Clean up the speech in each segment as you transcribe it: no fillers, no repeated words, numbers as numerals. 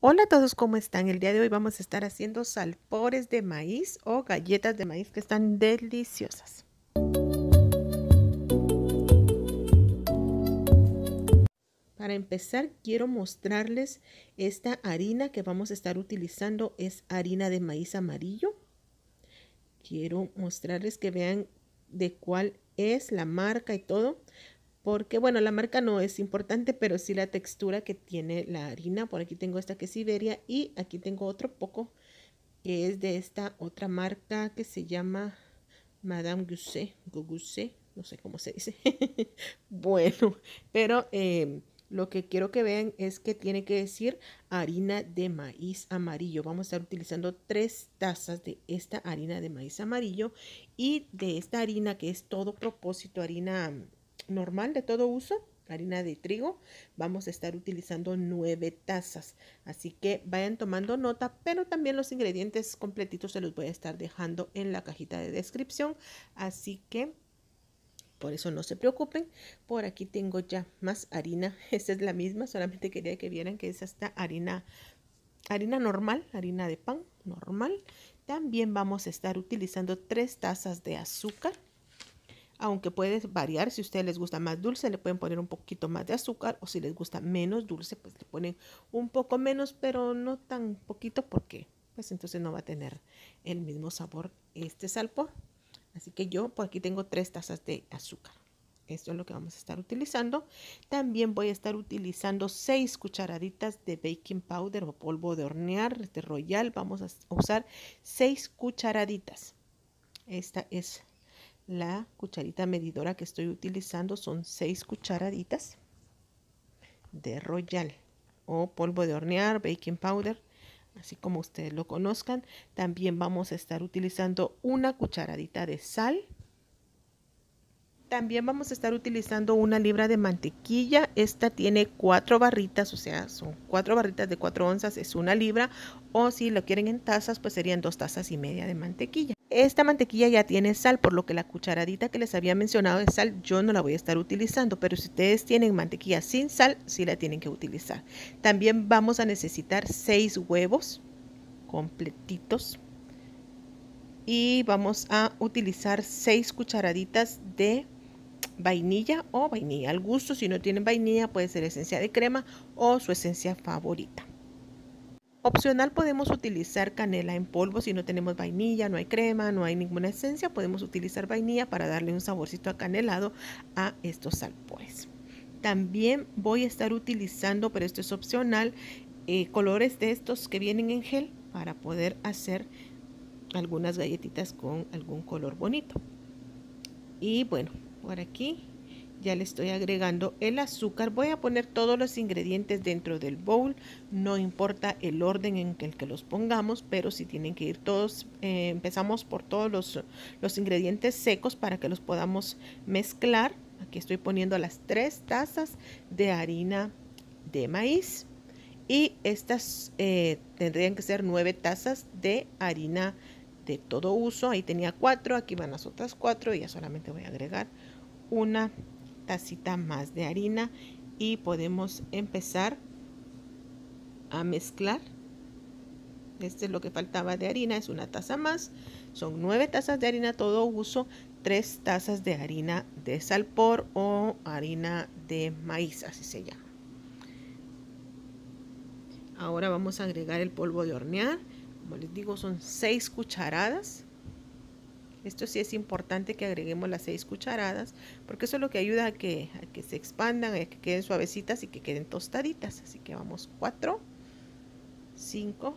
Hola a todos, ¿cómo están? El día de hoy vamos a estar haciendo salpores de maíz o galletas de maíz que están deliciosas. Para empezar, quiero mostrarles esta harina que vamos a estar utilizando. Es harina de maíz amarillo. Quiero mostrarles que vean de cuál es la marca y todo. Porque, bueno, la marca no es importante, pero sí la textura que tiene la harina. Por aquí tengo esta que es Siberia y aquí tengo otro poco que es de esta otra marca que se llama Madame Gousse, no sé cómo se dice. Bueno, pero lo que quiero que vean es que tiene que decir harina de maíz amarillo. Vamos a estar utilizando 3 tazas de esta harina de maíz amarillo y de esta harina que es todo propósito, harina normal de todo uso, harina de trigo, vamos a estar utilizando 9 tazas. Así que vayan tomando nota, pero también los ingredientes completitos se los voy a estar dejando en la cajita de descripción. Así que por eso no se preocupen. Por aquí tengo ya más harina. Esta es la misma, solamente quería que vieran que es esta harina normal, harina de pan normal. También vamos a estar utilizando 3 tazas de azúcar. Aunque puede variar, si a ustedes les gusta más dulce, le pueden poner un poquito más de azúcar, o si les gusta menos dulce, pues le ponen un poco menos, pero no tan poquito porque pues entonces no va a tener el mismo sabor este salpor. Así que yo por aquí tengo 3 tazas de azúcar. Esto es lo que vamos a estar utilizando. También voy a estar utilizando 6 cucharaditas de baking powder o polvo de hornear de Royal. Vamos a usar 6 cucharaditas. Esta es la cucharita medidora que estoy utilizando. Son 6 cucharaditas de Royal o polvo de hornear, baking powder, así como ustedes lo conozcan. También vamos a estar utilizando una cucharadita de sal. También vamos a estar utilizando 1 libra de mantequilla. Esta tiene 4 barritas, o sea, son 4 barritas de 4 onzas, es 1 libra. O si lo quieren en tazas, pues serían 2 tazas y media de mantequilla. Esta mantequilla ya tiene sal, por lo que la cucharadita que les había mencionado de sal yo no la voy a estar utilizando, pero si ustedes tienen mantequilla sin sal, sí la tienen que utilizar. También vamos a necesitar 6 huevos completitos y vamos a utilizar 6 cucharaditas de vainilla o vainilla al gusto. Si no tienen vainilla, puede ser esencia de crema o su esencia favorita. Opcional, podemos utilizar canela en polvo si no tenemos vainilla, no hay crema, no hay ninguna esencia. Podemos utilizar vainilla para darle un saborcito acanelado a estos salpores. También voy a estar utilizando, pero esto es opcional, colores de estos que vienen en gel para poder hacer algunas galletitas con algún color bonito. Y bueno, por aquí ya le estoy agregando el azúcar. Voy a poner todos los ingredientes dentro del bowl. No importa el orden en el que los pongamos, pero sí tienen que ir todos. Empezamos por todos los ingredientes secos para que los podamos mezclar. Aquí estoy poniendo las 3 tazas de harina de maíz. Y estas tendrían que ser 9 tazas de harina de todo uso. Ahí tenía 4, aquí van las otras 4 y ya solamente voy a agregar 1 tacita más de harina y podemos empezar a mezclar. Este es lo que faltaba de harina, es 1 taza más. Son 9 tazas de harina todo uso, 3 tazas de harina de salpor o harina de maíz, así se llama. Ahora vamos a agregar el polvo de hornear. Como les digo, son 6 cucharadas. Esto sí es importante que agreguemos las 6 cucharadas, porque eso es lo que ayuda a que se expandan, a que queden suavecitas y que queden tostaditas. Así que vamos 4, 5,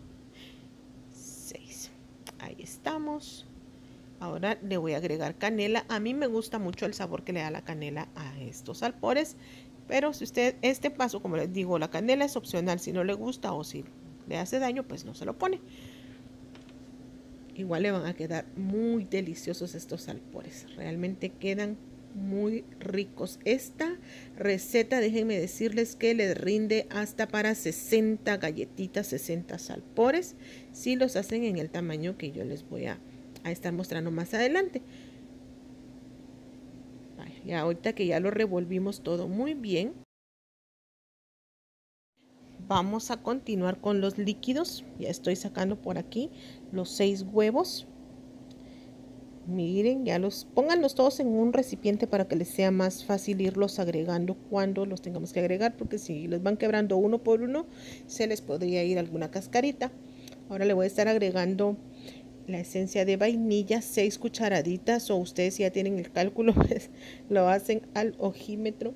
6. Ahí estamos. Ahora le voy a agregar canela. A mí me gusta mucho el sabor que le da la canela a estos salpores, pero si usted, este paso, como les digo, la canela es opcional. Si no le gusta o si le hace daño, pues no se lo pone. Igual le van a quedar muy deliciosos estos salpores. Realmente quedan muy ricos. Esta receta, déjenme decirles que les rinde hasta para 60 galletitas, 60 salpores, si los hacen en el tamaño que yo les voy a estar mostrando más adelante. Ya ahorita que ya lo revolvimos todo muy bien, vamos a continuar con los líquidos. Ya estoy sacando por aquí los 6 huevos. Miren, pónganlos todos en un recipiente para que les sea más fácil irlos agregando cuando los tengamos que agregar, porque si los van quebrando uno por uno, se les podría ir alguna cascarita. Ahora le voy a estar agregando la esencia de vainilla, 6 cucharaditas, o ustedes ya tienen el cálculo, pues lo hacen al ojímetro.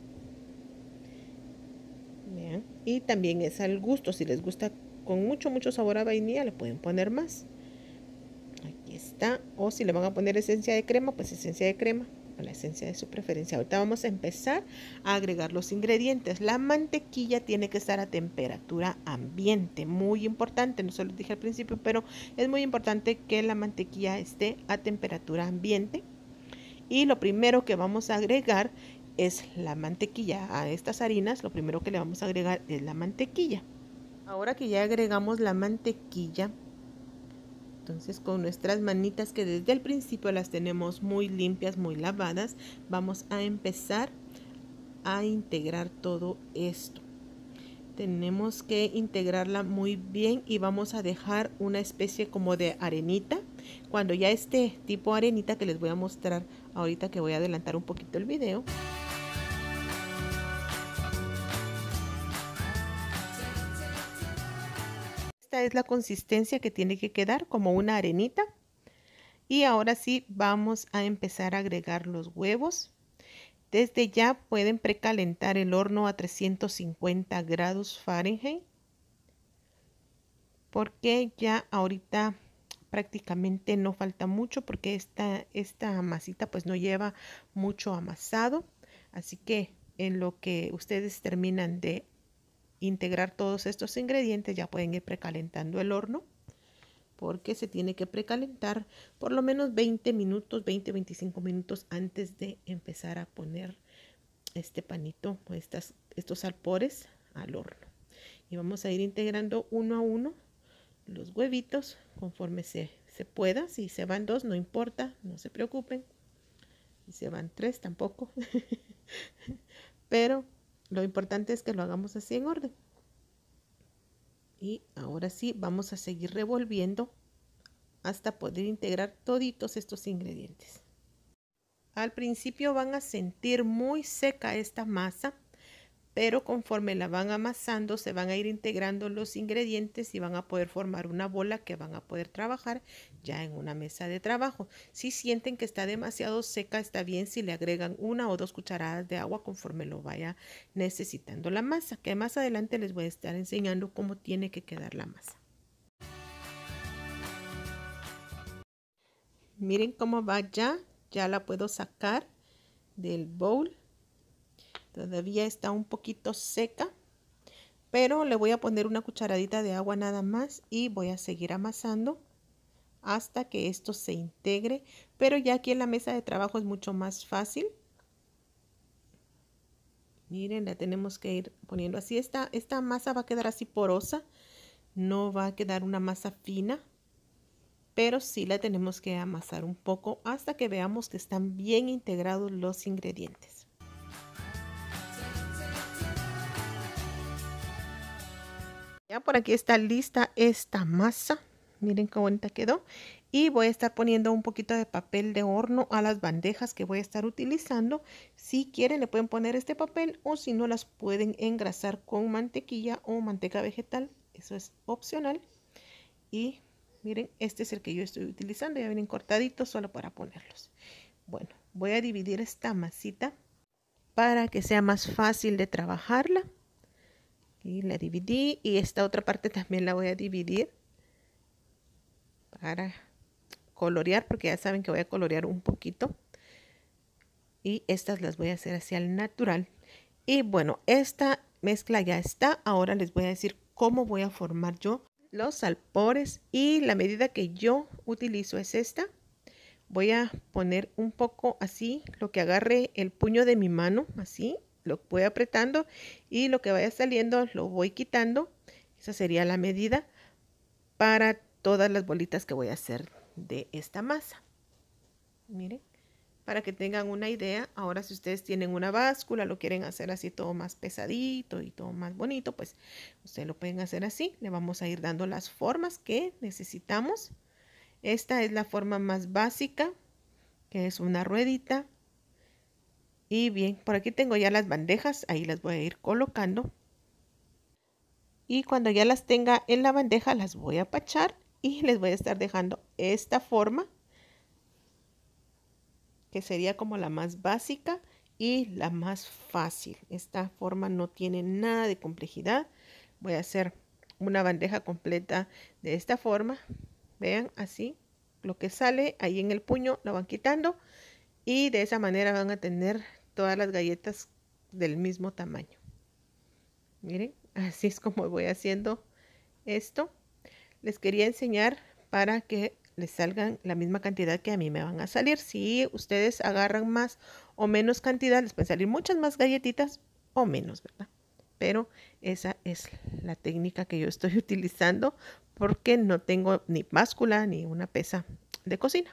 Vean. Y también es al gusto, si les gusta con mucho sabor a vainilla, le pueden poner más. Aquí está. O si le van a poner esencia de crema, pues esencia de crema, o la esencia de su preferencia. Ahorita vamos a empezar a agregar los ingredientes. La mantequilla tiene que estar a temperatura ambiente, muy importante, no se lo dije al principio, pero es muy importante que la mantequilla esté a temperatura ambiente. Y lo primero que vamos a agregar es la mantequilla. A estas harinas lo primero que le vamos a agregar es la mantequilla. Ahora que ya agregamos la mantequilla, entonces con nuestras manitas, que desde el principio las tenemos muy limpias, muy lavadas, vamos a empezar a integrar todo esto. Tenemos que integrarla muy bien y vamos a dejar una especie como de arenita. Cuando ya esté tipo arenita, que les voy a mostrar ahorita, que voy a adelantar un poquito el video. Esta es la consistencia que tiene que quedar, como una arenita. Y ahora sí vamos a empezar a agregar los huevos. Desde ya pueden precalentar el horno a 350 grados Fahrenheit, porque ya ahorita prácticamente no falta mucho, porque esta masita pues no lleva mucho amasado. Así que en lo que ustedes terminan de integrar todos estos ingredientes, ya pueden ir precalentando el horno, porque se tiene que precalentar por lo menos 20 minutos, 20-25 minutos antes de empezar a poner este panito o estos alpores al horno. Y vamos a ir integrando uno a uno los huevitos conforme se pueda. Si se van 2, no importa, no se preocupen. Si se van 3, tampoco. Pero lo importante es que lo hagamos así en orden. Y ahora sí vamos a seguir revolviendo hasta poder integrar toditos estos ingredientes. Al principio van a sentir muy seca esta masa, pero conforme la van amasando se van a ir integrando los ingredientes y van a poder formar una bola que van a poder trabajar ya en una mesa de trabajo. Si sienten que está demasiado seca, está bien si le agregan 1 o 2 cucharadas de agua conforme lo vaya necesitando la masa, que más adelante les voy a estar enseñando cómo tiene que quedar la masa. Miren cómo va ya la puedo sacar del bowl. Todavía está un poquito seca, pero le voy a poner una cucharadita de agua nada más y voy a seguir amasando hasta que esto se integre. Pero ya aquí en la mesa de trabajo es mucho más fácil. Miren, la tenemos que ir poniendo así. Esta masa va a quedar así porosa, no va a quedar una masa fina, pero sí la tenemos que amasar un poco hasta que veamos que están bien integrados los ingredientes. Ya por aquí está lista esta masa. Miren qué bonita quedó. Y voy a estar poniendo un poquito de papel de horno a las bandejas que voy a estar utilizando. Si quieren le pueden poner este papel, o si no las pueden engrasar con mantequilla o manteca vegetal. Eso es opcional. Y miren, este es el que yo estoy utilizando. Ya vienen cortaditos solo para ponerlos. Bueno, voy a dividir esta masita para que sea más fácil de trabajarla. Y la dividí, y esta otra parte también la voy a dividir para colorear, porque ya saben que voy a colorear un poquito. Y estas las voy a hacer así al natural. Y bueno, esta mezcla ya está. Ahora les voy a decir cómo voy a formar yo los alpores, y la medida que yo utilizo es esta. Voy a poner un poco así, lo que agarre el puño de mi mano, así. Lo voy apretando y lo que vaya saliendo lo voy quitando. Esa sería la medida para todas las bolitas que voy a hacer de esta masa. Miren, para que tengan una idea. Ahora, si ustedes tienen una báscula, lo quieren hacer así todo más pesadito y todo más bonito, pues ustedes lo pueden hacer así. Le vamos a ir dando las formas que necesitamos. Esta es la forma más básica, que es una ruedita. Y bien, por aquí tengo ya las bandejas, ahí las voy a ir colocando. Y cuando ya las tenga en la bandeja, las voy a apachar y les voy a estar dejando esta forma, que sería como la más básica y la más fácil. Esta forma no tiene nada de complejidad. Voy a hacer una bandeja completa de esta forma. Vean, así. Lo que sale ahí en el puño lo van quitando y de esa manera van a tener todas las galletas del mismo tamaño. Miren, así es como voy haciendo esto. Les quería enseñar para que les salgan la misma cantidad que a mí me van a salir. Si ustedes agarran más o menos cantidad, les pueden salir muchas más galletitas o menos, ¿verdad? Pero esa es la técnica que yo estoy utilizando porque no tengo ni báscula ni una pesa de cocina.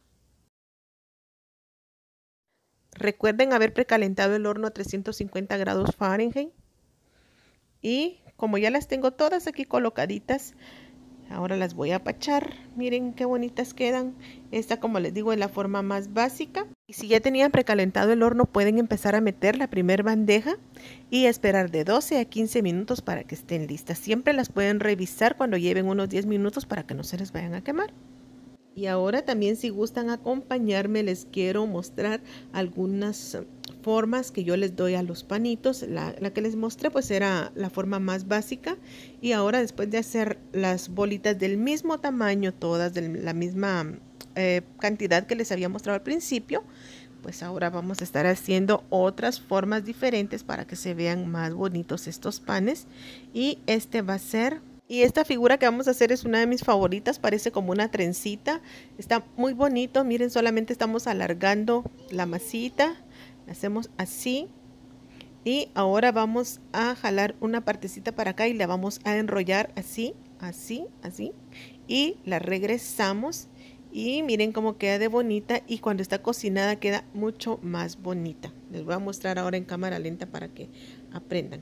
Recuerden haber precalentado el horno a 350 grados Fahrenheit. Y como ya las tengo todas aquí colocaditas, ahora las voy a apachar. Miren qué bonitas quedan. Esta, como les digo, es la forma más básica. Y si ya tenían precalentado el horno, pueden empezar a meter la primera bandeja y esperar de 12 a 15 minutos para que estén listas. Siempre las pueden revisar cuando lleven unos 10 minutos para que no se les vayan a quemar. Y ahora también, si gustan acompañarme, les quiero mostrar algunas formas que yo les doy a los panitos. La que les mostré pues era la forma más básica, y ahora, después de hacer las bolitas del mismo tamaño, todas de la misma cantidad que les había mostrado al principio, pues ahora vamos a estar haciendo otras formas diferentes para que se vean más bonitos estos panes. Y este va a ser... Y esta figura que vamos a hacer es una de mis favoritas, parece como una trencita, está muy bonito. Miren, solamente estamos alargando la masita, la hacemos así y ahora vamos a jalar una partecita para acá y la vamos a enrollar así, así, así, y la regresamos y miren cómo queda de bonita, y cuando está cocinada queda mucho más bonita. Les voy a mostrar ahora en cámara lenta para que aprendan.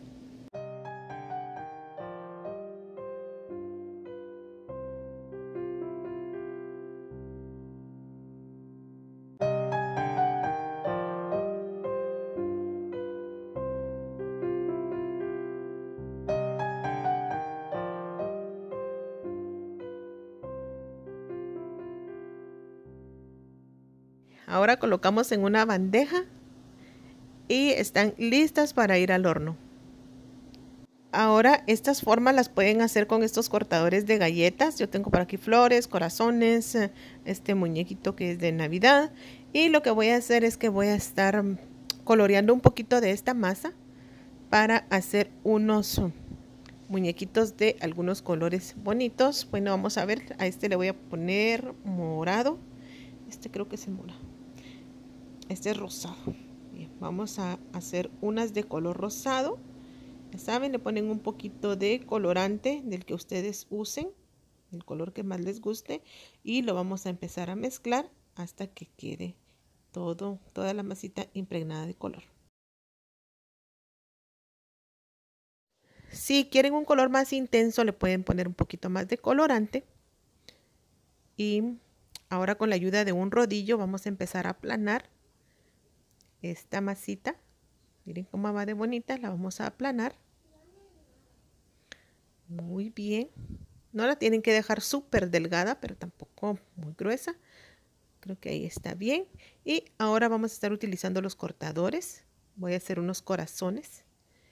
Ahora colocamos en una bandeja y están listas para ir al horno. Ahora estas formas las pueden hacer con estos cortadores de galletas. Yo tengo por aquí flores, corazones, este muñequito que es de Navidad. Y lo que voy a hacer es que voy a estar coloreando un poquito de esta masa para hacer unos muñequitos de algunos colores bonitos. Bueno, vamos a ver, a este le voy a poner morado. Este creo que es el morado. Este es rosado. Bien, vamos a hacer unas de color rosado. Ya saben, le ponen un poquito de colorante del que ustedes usen, el color que más les guste, y lo vamos a empezar a mezclar hasta que quede toda la masita impregnada de color. Si quieren un color más intenso, le pueden poner un poquito más de colorante. Y ahora, con la ayuda de un rodillo, vamos a empezar a aplanar esta masita. Miren cómo va de bonita, la vamos a aplanar. Muy bien. No la tienen que dejar súper delgada, pero tampoco muy gruesa. Creo que ahí está bien. Y ahora vamos a estar utilizando los cortadores. Voy a hacer unos corazones.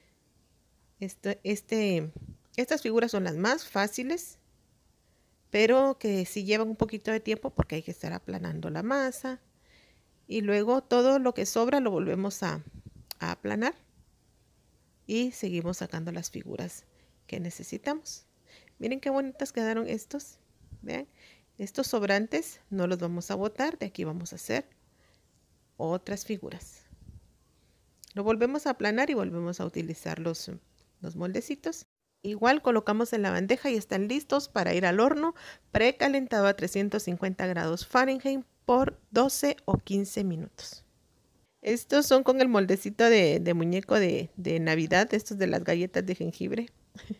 Estas figuras son las más fáciles, pero que sí llevan un poquito de tiempo porque hay que estar aplanando la masa. Y luego todo lo que sobra lo volvemos a aplanar. Y seguimos sacando las figuras que necesitamos. Miren qué bonitas quedaron estos. Vean, estos sobrantes no los vamos a botar. De aquí vamos a hacer otras figuras. Lo volvemos a aplanar y volvemos a utilizar los moldecitos. Igual colocamos en la bandeja y están listos para ir al horno precalentado a 350 grados Fahrenheit por 12 o 15 minutos. Estos son con el moldecito de muñeco de Navidad, estos de las galletas de jengibre.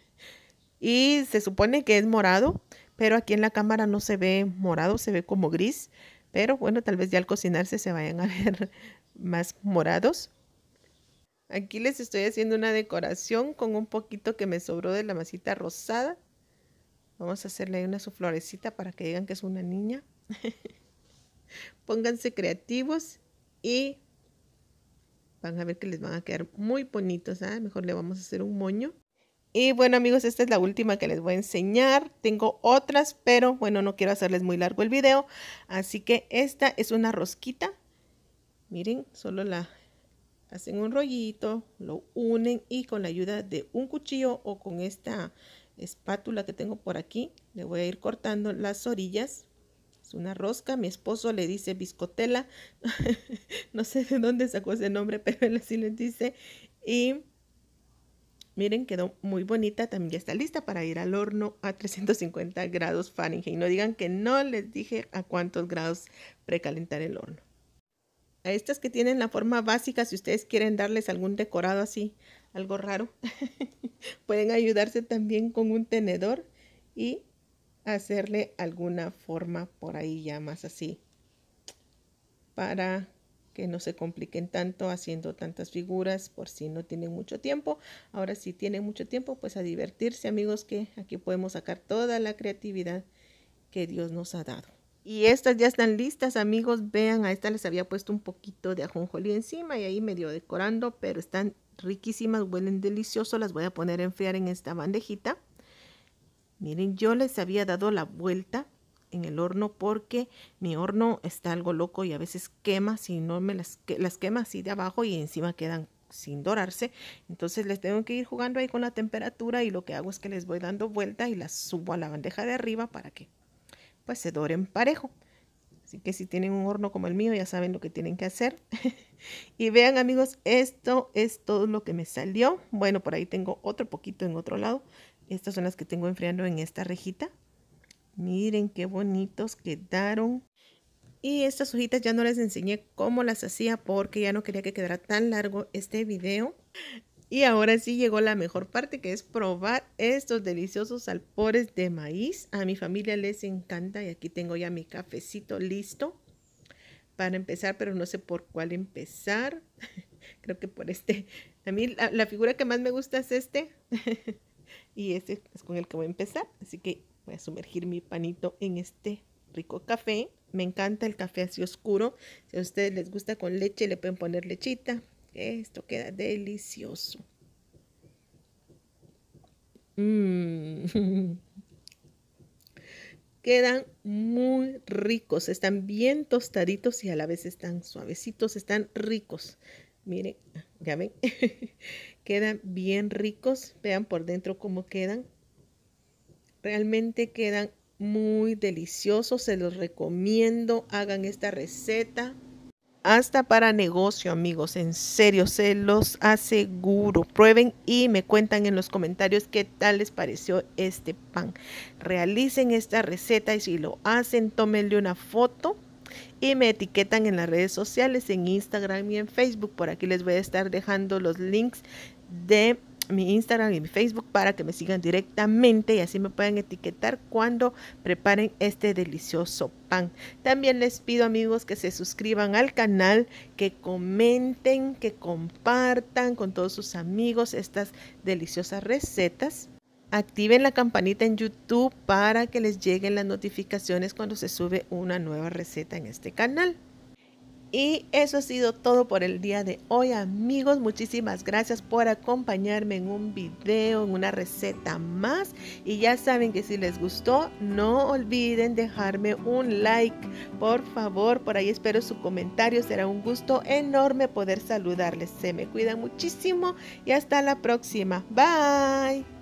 Y se supone que es morado, pero aquí en la cámara no se ve morado, se ve como gris. Pero bueno, tal vez ya al cocinarse se vayan a ver más morados. Aquí les estoy haciendo una decoración con un poquito que me sobró de la masita rosada. Vamos a hacerle ahí una su florecita para que digan que es una niña. Pónganse creativos y van a ver que les van a quedar muy bonitos. Mejor le vamos a hacer un moño. Y bueno amigos, esta es la última que les voy a enseñar. Tengo otras, pero bueno, no quiero hacerles muy largo el video. Así que esta es una rosquita. Miren, solo la hacen un rollito, lo unen y con la ayuda de un cuchillo o con esta espátula que tengo por aquí, le voy a ir cortando las orillas. Es una rosca, mi esposo le dice biscotela. No sé de dónde sacó ese nombre, pero él así les dice. Y miren, quedó muy bonita. También ya está lista para ir al horno a 350 grados Fahrenheit. No digan que no les dije a cuántos grados precalentar el horno. A estas que tienen la forma básica, si ustedes quieren darles algún decorado así, algo raro, pueden ayudarse también con un tenedor y hacerle alguna forma por ahí ya más así, para que no se compliquen tanto haciendo tantas figuras por si no tienen mucho tiempo. Ahora si tienen mucho tiempo, pues a divertirse amigos, que aquí podemos sacar toda la creatividad que Dios nos ha dado. Y estas ya están listas amigos, vean, a esta les había puesto un poquito de ajonjolí encima y ahí medio decorando, pero están riquísimas, huelen delicioso. Las voy a poner a enfriar en esta bandejita. Miren, yo les había dado la vuelta en el horno porque mi horno está algo loco y a veces quema, si no me las quema así de abajo y encima quedan sin dorarse. Entonces les tengo que ir jugando ahí con la temperatura y lo que hago es que les voy dando vuelta y las subo a la bandeja de arriba para que pues se doren parejo. Así que si tienen un horno como el mío, ya saben lo que tienen que hacer. Y vean amigos, esto es todo lo que me salió. Bueno, por ahí tengo otro poquito en otro lado. Estas son las que tengo enfriando en esta rejita. Miren qué bonitos quedaron. Y estas hojitas ya no les enseñé cómo las hacía porque ya no quería que quedara tan largo este video. Y ahora sí llegó la mejor parte, que es probar estos deliciosos alpores de maíz. A mi familia les encanta y aquí tengo ya mi cafecito listo para empezar, pero no sé por cuál empezar. Creo que por este. A mí la figura que más me gusta es este. Y este es con el que voy a empezar. Así que voy a sumergir mi panito en este rico café. Me encanta el café así oscuro. Si a ustedes les gusta con leche, le pueden poner lechita. Esto queda delicioso. Quedan muy ricos. Están bien tostaditos y a la vez están suavecitos. Están ricos. Miren, ya ven. Quedan bien ricos. Vean por dentro cómo quedan. Realmente quedan muy deliciosos. Se los recomiendo. Hagan esta receta. Hasta para negocio, amigos, en serio, se los aseguro. Prueben y me cuentan en los comentarios qué tal les pareció este pan. Realicen esta receta y si lo hacen, tómenle una foto y me etiquetan en las redes sociales, en Instagram y en Facebook. Por aquí les voy a estar dejando los links de mi Instagram y mi Facebook para que me sigan directamente y así me puedan etiquetar cuando preparen este delicioso pan. También les pido amigos que se suscriban al canal, que comenten, que compartan con todos sus amigos estas deliciosas recetas. Activen la campanita en YouTube para que les lleguen las notificaciones cuando se sube una nueva receta en este canal. Y eso ha sido todo por el día de hoy amigos, muchísimas gracias por acompañarme en un video, en una receta más. Y ya saben que si les gustó, no olviden dejarme un like, por favor, por ahí espero su comentario, será un gusto enorme poder saludarles. Se me cuidan muchísimo y hasta la próxima, bye.